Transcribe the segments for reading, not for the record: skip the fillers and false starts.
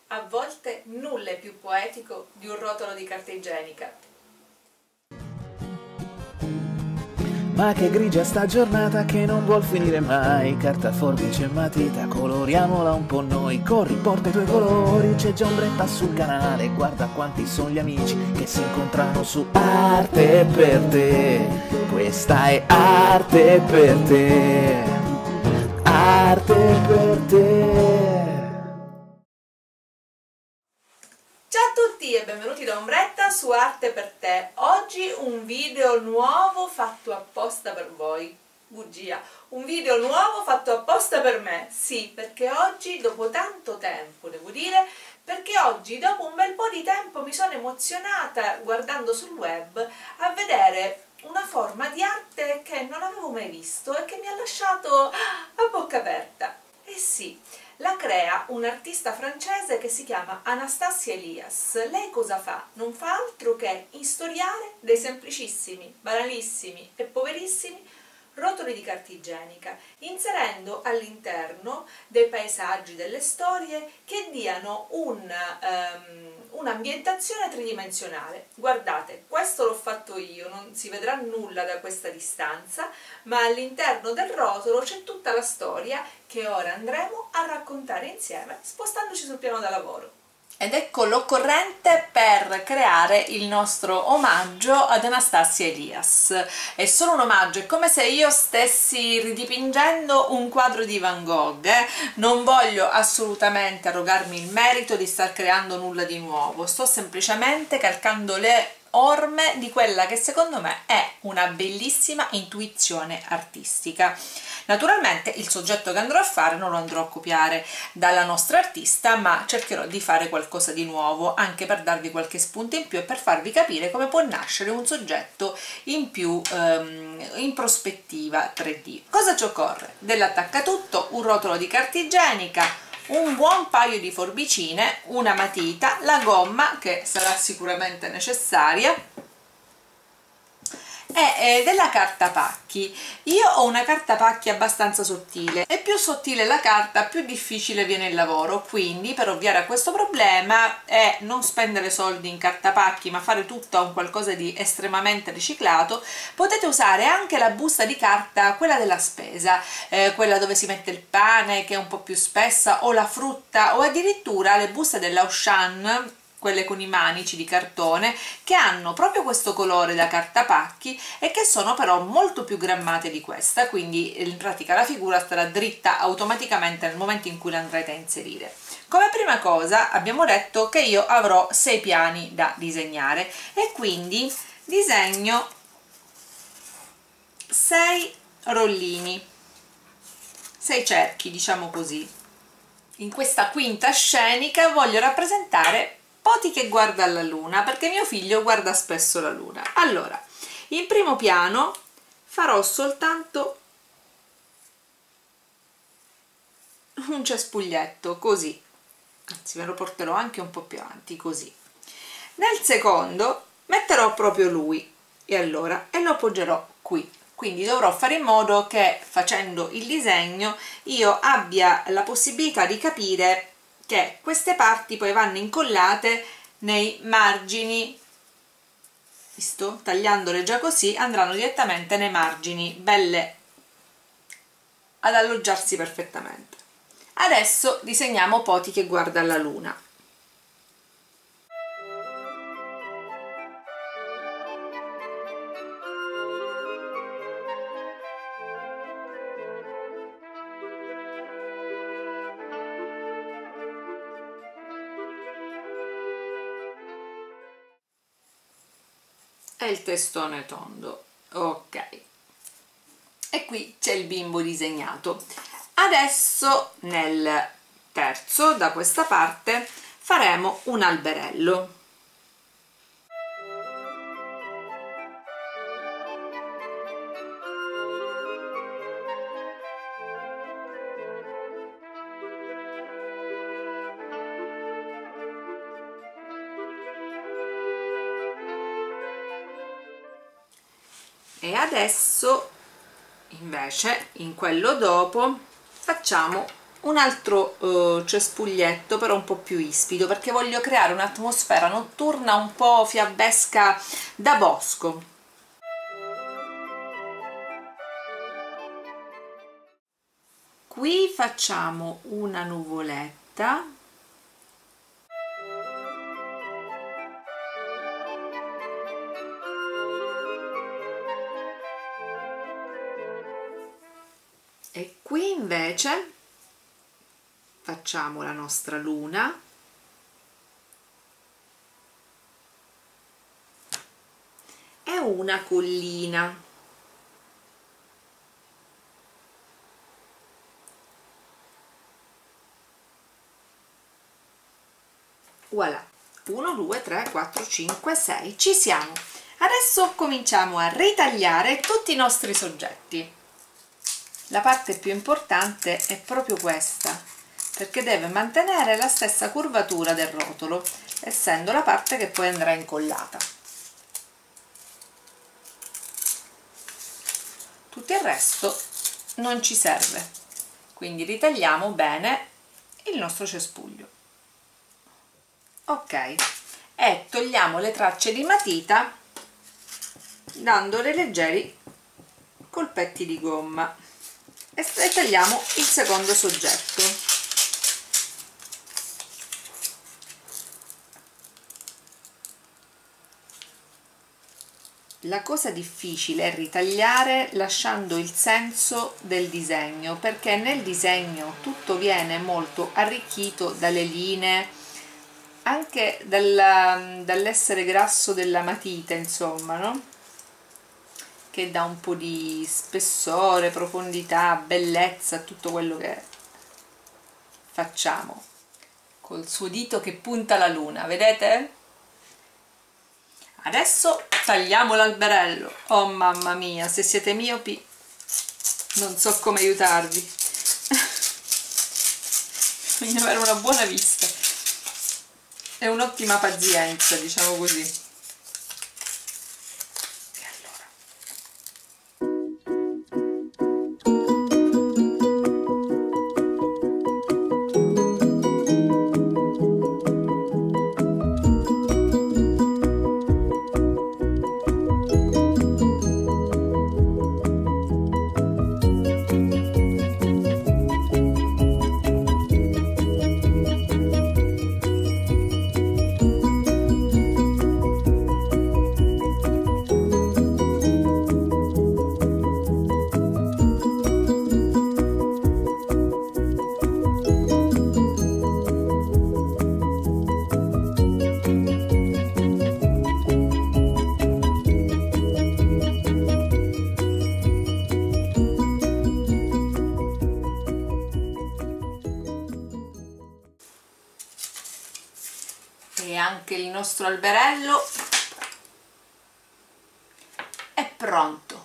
A volte nulla è più poetico di un rotolo di carta igienica. Ma che grigia sta giornata che non vuol finire mai. Carta, forbice e matita, coloriamola un po' noi. Corri, porta i tuoi colori, c'è già ombretta sul canale. Guarda quanti sono gli amici che si incontrano su Arte per te. Questa è arte per te. Arte per te. Ciao a tutti e benvenuti da Ombretta su Arte per te. Oggi un video nuovo fatto apposta per voi. Bugia, un video nuovo fatto apposta per me. Sì, perché oggi dopo tanto tempo, devo dire, perché oggi dopo un bel po' di tempo mi sono emozionata guardando sul web a vedere una forma di arte che non avevo mai visto e che mi ha lasciato a bocca aperta. Eh sì, la crea un'artista francese che si chiama Anastasia Elias. Lei cosa fa? Non fa altro che istoriare dei semplicissimi, banalissimi e poverissimi rotoli di carta igienica, inserendo all'interno dei paesaggi, delle storie che diano un'ambientazione tridimensionale. Guardate, questo l'ho fatto io, non si vedrà nulla da questa distanza, ma all'interno del rotolo c'è tutta la storia che ora andremo a raccontare insieme spostandoci sul piano da lavoro. Ed ecco l'occorrente per creare il nostro omaggio ad Anastasia Elias. È solo un omaggio, è come se io stessi ridipingendo un quadro di Van Gogh. Non voglio assolutamente arrogarmi il merito di star creando nulla di nuovo, sto semplicemente calcando le orme di quella che secondo me è una bellissima intuizione artistica. Naturalmente il soggetto che andrò a fare non lo andrò a copiare dalla nostra artista, ma cercherò di fare qualcosa di nuovo, anche per darvi qualche spunto in più e per farvi capire come può nascere un soggetto in più in prospettiva 3D. Cosa ci occorre? Dell'attaccatutto, un rotolo di carta igienica, un buon paio di forbicine, una matita, la gomma che sarà sicuramente necessaria e della carta pacchi. Io ho una carta pacchi abbastanza sottile e più sottile la carta più difficile viene il lavoro, quindi per ovviare a questo problema e non spendere soldi in carta pacchi ma fare tutto a un qualcosa di estremamente riciclato, potete usare anche la busta di carta, quella della spesa, quella dove si mette il pane, che è un po' più spessa, o la frutta, o addirittura le buste dell'Auchan, quelle con i manici di cartone, che hanno proprio questo colore da carta pacchi e che sono però molto più grammate di questa, quindi in pratica la figura starà dritta automaticamente nel momento in cui la andrete a inserire. Come prima cosa abbiamo detto che io avrò 6 piani da disegnare e quindi disegno 6 rollini, 6 cerchi, diciamo così. In questa quinta scenica voglio rappresentare Poti che guarda alla luna, perché mio figlio guarda spesso la luna. Allora, in primo piano farò soltanto un cespuglietto, così, anzi me lo porterò anche un po' più avanti, così. Nel secondo metterò proprio lui e lo appoggerò qui. Quindi dovrò fare in modo che, facendo il disegno, io abbia la possibilità di capire che queste parti poi vanno incollate nei margini, visto? Tagliandole già così andranno direttamente nei margini, belle ad alloggiarsi perfettamente. Adesso disegniamo Poti che guarda la luna. E il testone tondo, ok, e qui c'è il bimbo disegnato. Adesso nel terzo, da questa parte, faremo un alberello. E adesso invece in quello dopo facciamo un altro cespuglietto, però un po' più ispido, perché voglio creare un'atmosfera notturna un po' fiabesca da bosco. Qui facciamo una nuvoletta, e qui invece facciamo la nostra luna e una collina. Voilà, 1 2 3 4 5 6, ci siamo. Adesso cominciamo a ritagliare tutti i nostri soggetti. La parte più importante è proprio questa, perché deve mantenere la stessa curvatura del rotolo, essendo la parte che poi andrà incollata. Tutto il resto non ci serve, quindi ritagliamo bene il nostro cespuglio. Ok, e togliamo le tracce di matita dando dei leggeri colpetti di gomma e tagliamo il secondo soggetto. La cosa difficile è ritagliare lasciando il senso del disegno, perché nel disegno tutto viene molto arricchito dalle linee, anche dall'essere grasso della matita, insomma, no? Che dà un po' di spessore, profondità, bellezza a tutto quello che facciamo. Col suo dito che punta la luna, vedete? Adesso tagliamo l'alberello. Oh mamma mia, se siete miopi non so come aiutarvi. Bisogna avere una buona vista e un'ottima pazienza, diciamo così. E anche il nostro alberello è pronto.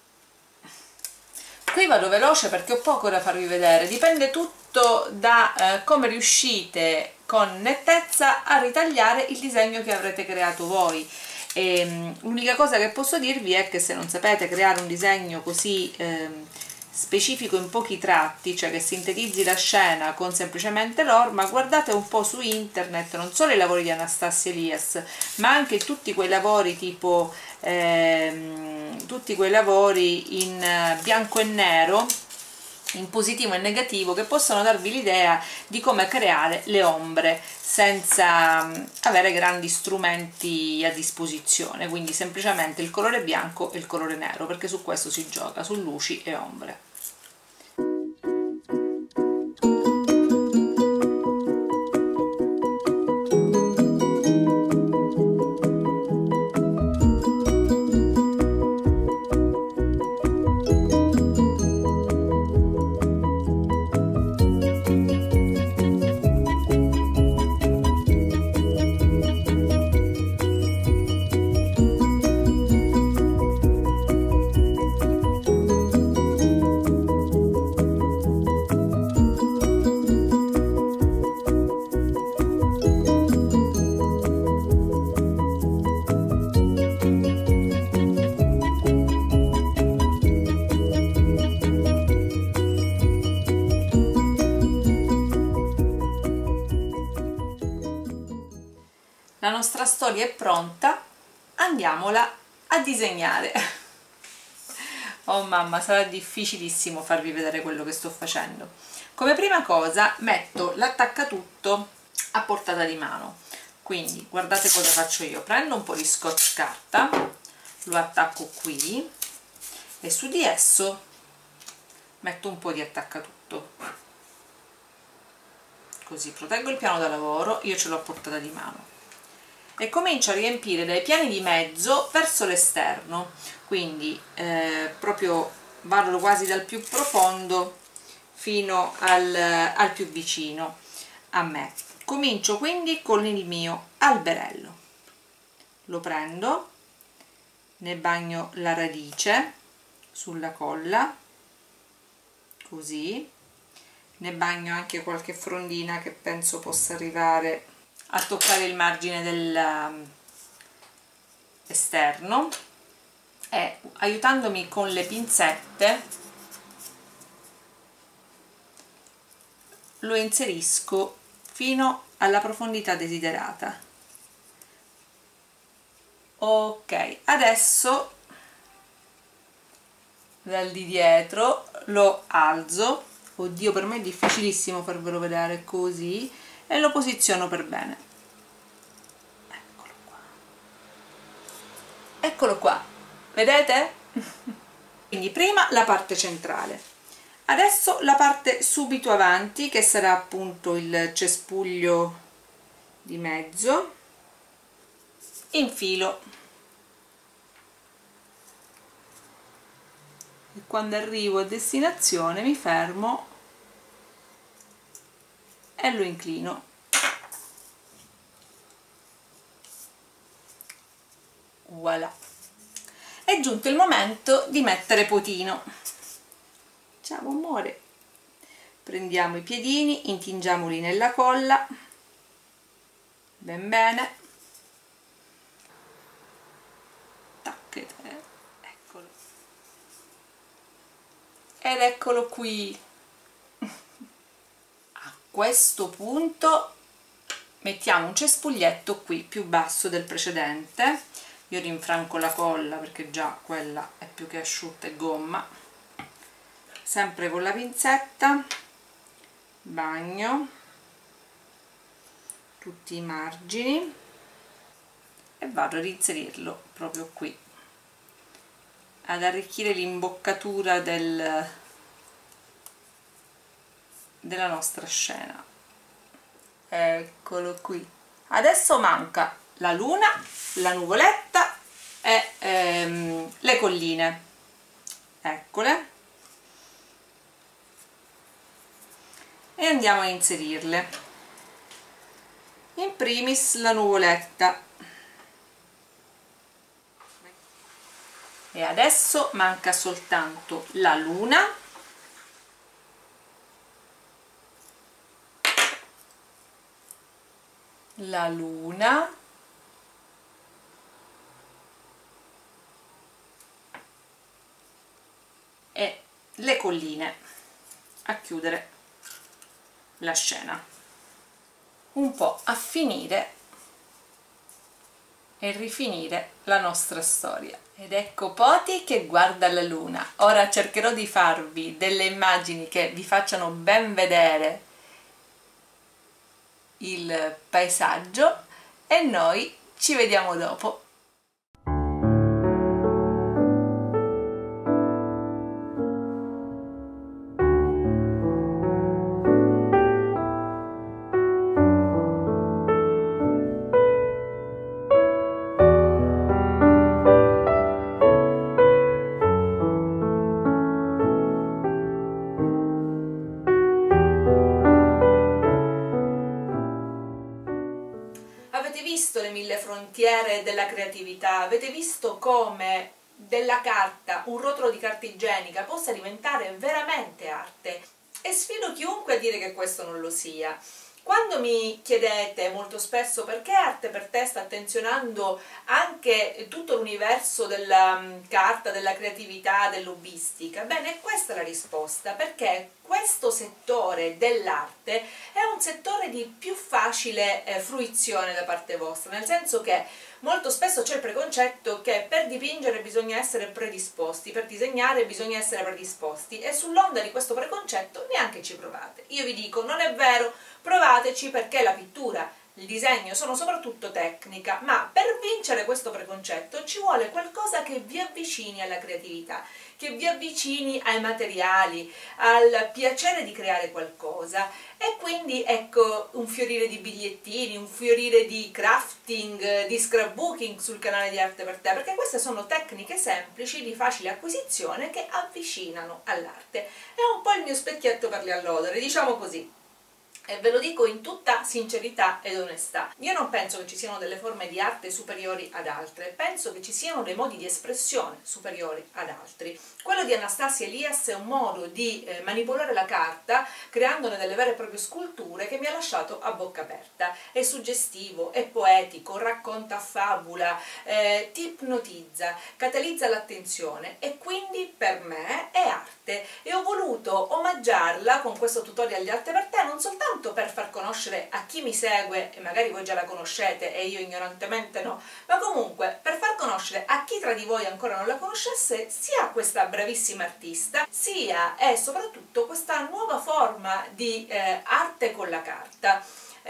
Qui vado veloce perché ho poco da farvi vedere, dipende tutto da come riuscite con nettezza a ritagliare il disegno che avrete creato voi. L'unica cosa che posso dirvi è che se non sapete creare un disegno così specifico in pochi tratti, cioè che sintetizzi la scena con semplicemente l'orma, guardate un po' su internet non solo i lavori di Anastasia Elias, ma anche tutti quei lavori tipo tutti quei lavori in bianco e nero, in positivo e negativo, che possono darvi l'idea di come creare le ombre senza avere grandi strumenti a disposizione, quindi semplicemente il colore bianco e il colore nero, perché su questo si gioca, su luci e ombre. La nostra storia è pronta, andiamola a disegnare. Oh mamma, sarà difficilissimo farvi vedere quello che sto facendo. Come prima cosa metto l'attaccatutto a portata di mano, quindi guardate cosa faccio io: prendo un po' di scotch carta, lo attacco qui e su di esso metto un po' di attaccatutto, così proteggo il piano da lavoro, io ce l'ho a portata di mano, e comincio a riempire dai piani di mezzo verso l'esterno, quindi proprio vado quasi dal più profondo fino al più vicino a me. Comincio quindi con il mio alberello, lo prendo, ne bagno la radice sulla colla, così, ne bagno anche qualche frondina che penso possa arrivare a toccare il margine dell'esterno, e aiutandomi con le pinzette lo inserisco fino alla profondità desiderata. Ok, adesso dal di dietro lo alzo, oddio per me è difficilissimo farvelo vedere così, e lo posiziono per bene. Eccolo qua, vedete? Quindi prima la parte centrale, adesso la parte subito avanti, che sarà appunto il cespuglio di mezzo, infilo, e quando arrivo a destinazione mi fermo e lo inclino. Voilà, è giunto il momento di mettere potino. Ciao amore, prendiamo i piedini, intingiamoli nella colla ben bene, tacchete, eccolo, ed eccolo qui. A questo punto mettiamo un cespuglietto qui più basso del precedente. Io rinfranco la colla perché già quella è più che asciutta e gomma. Sempre con la pinzetta bagno tutti i margini e vado ad inserirlo proprio qui, ad arricchire l'imboccatura della nostra scena. Eccolo qui. Adesso manca la luna, la nuvoletta e le colline, eccole, e andiamo a inserirle. In primis la nuvoletta, e adesso manca soltanto la luna, e le colline a chiudere la scena, un po' a finire e rifinire la nostra storia. Ed ecco Poti che guarda la luna. Ora cercherò di farvi delle immagini che vi facciano ben vedere il paesaggio e noi ci vediamo dopo. Avete visto le mille frontiere della creatività? Avete visto come della carta, un rotolo di carta igienica, possa diventare veramente arte? E sfido chiunque a dire che questo non lo sia. Quando mi chiedete molto spesso perché Arte per te sta attenzionando anche tutto l'universo della carta, della creatività, dell'hobbistica, bene, questa è la risposta, perché questo settore dell'arte è un settore di più facile fruizione da parte vostra, nel senso che molto spesso c'è il preconcetto che per dipingere bisogna essere predisposti, per disegnare bisogna essere predisposti, e sull'onda di questo preconcetto neanche ci provate. Io vi dico, non è vero, provateci, perché la pittura, il disegno sono soprattutto tecnica, ma per vincere questo preconcetto ci vuole qualcosa che vi avvicini alla creatività, che vi avvicini ai materiali, al piacere di creare qualcosa, e quindi ecco un fiorire di bigliettini, un fiorire di crafting, di scrapbooking sul canale di Arte per Te, perché queste sono tecniche semplici, di facile acquisizione, che avvicinano all'arte. È un po' il mio specchietto per le allodole, diciamo così. E ve lo dico in tutta sincerità ed onestà. Io non penso che ci siano delle forme di arte superiori ad altre, penso che ci siano dei modi di espressione superiori ad altri. Quello di Anastasia Elias è un modo di manipolare la carta, creandone delle vere e proprie sculture, che mi ha lasciato a bocca aperta. È suggestivo, è poetico, racconta fabula, ti ipnotizza, catalizza l'attenzione, e quindi per me è arte. E ho voluto omaggiarla con questo tutorial di Arte per Te, non soltanto per far conoscere a chi mi segue, e magari voi già la conoscete e io ignorantemente no, ma comunque per far conoscere a chi tra di voi ancora non la conoscesse sia questa bravissima artista, sia e soprattutto questa nuova forma di arte con la carta.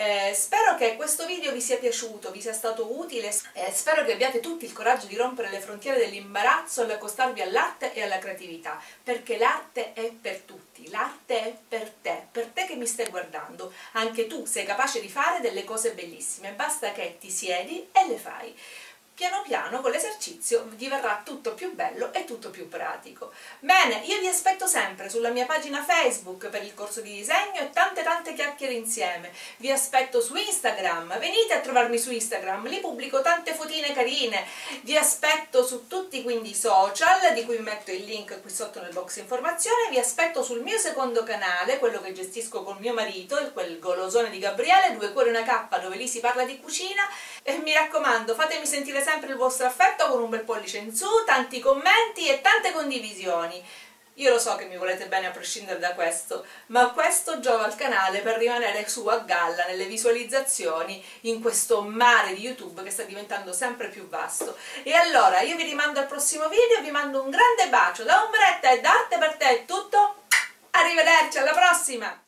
Spero che questo video vi sia piaciuto, vi sia stato utile, spero che abbiate tutti il coraggio di rompere le frontiere dell'imbarazzo e accostarvi all'arte e alla creatività, perché l'arte è per tutti, l'arte è per te che mi stai guardando. Anche tu sei capace di fare delle cose bellissime, basta che ti siedi e le fai. Piano piano con l'esercizio diverrà tutto più bello e tutto più pratico. Bene, io vi aspetto sempre sulla mia pagina Facebook per il corso di disegno e tante chiacchiere insieme. Vi aspetto su Instagram, venite a trovarmi su Instagram, lì pubblico tante fotine carine. Vi aspetto su tutti quindi i social, di cui vi metto il link qui sotto nel box informazione. Vi aspetto sul mio secondo canale, quello che gestisco con mio marito, quel golosone di Gabriele, 2 cuori e una K, dove lì si parla di cucina. E mi raccomando, fatemi sentire sempre il vostro affetto con un bel pollice in su, tanti commenti e tante condivisioni. Io lo so che mi volete bene a prescindere da questo, ma questo giova al canale per rimanere su a galla nelle visualizzazioni in questo mare di YouTube che sta diventando sempre più vasto. E allora io vi rimando al prossimo video, vi mando un grande bacio da Ombretta, e da Arte per Te è tutto. Arrivederci, alla prossima!